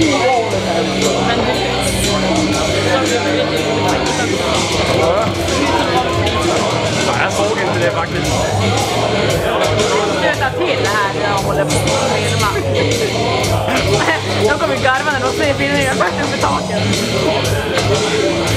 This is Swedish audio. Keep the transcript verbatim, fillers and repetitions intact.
Men du... Ja, jag såg inte det faktiskt. Sluta till det här när de håller på att filma. De kommer garva när de ser filmen först upp i taket.